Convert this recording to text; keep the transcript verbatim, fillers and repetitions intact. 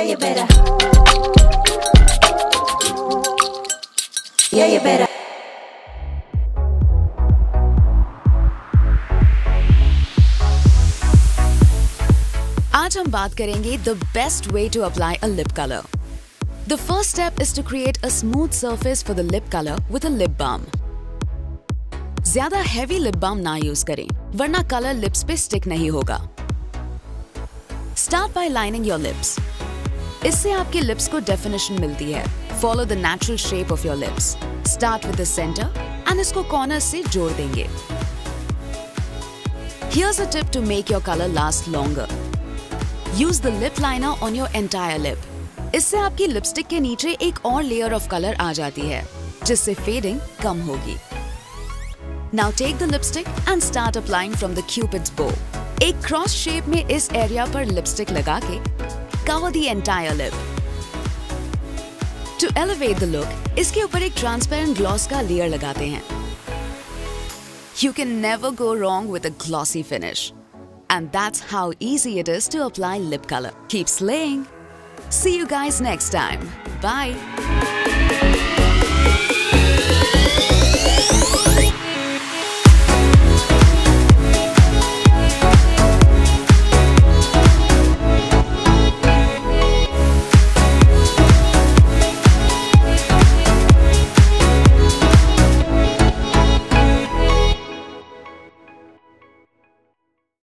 Yeah, you better. Yeah, you better. आज हम बात करेंगे the best way to apply a lip color. The first step is to create a smooth surface for the lip color with a lip balm. ज्यादा heavy lip balm ना use करें, वरना colour lips पे stick नहीं होगा. Start by lining your lips. इससे आपके lips को डेफिनेशन मिलती है. Follow the natural shape of your lips. Start with the center and इसको कॉर्नर से जोड़ देंगे. Here's a tip to make your color last longer. Use the lip liner on your entire lip. इससे आपकी lipstick के नीचे एक और लेयर ऑफ कलर आ जाती है, जिससे फेडिंग कम होगी. Now take the lipstick and start applying from the Cupid's bow. एक क्रॉस शेप में इस एरिया पर लिपस्टिक लगा के cover the entire lip. To elevate the look, इसके ऊपर एक ट्रांसपेरेंट ग्लॉस का लेयर लगाते हैं. You can never go wrong with a glossy finish. And that's how easy it is to apply lip color. Keep slaying! See you guys next time. Bye!